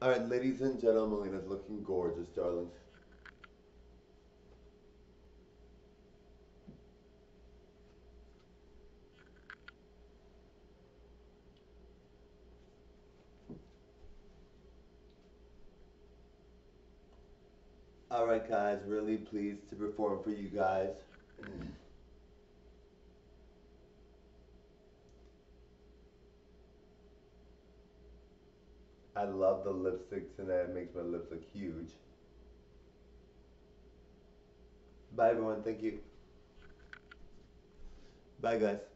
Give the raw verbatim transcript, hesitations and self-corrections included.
Alright, ladies and gentlemen, Melina's looking gorgeous, darlings. Alright guys, really pleased to perform for you guys. I love the lipstick tonight, it makes my lips look huge. Bye everyone, thank you. Bye guys.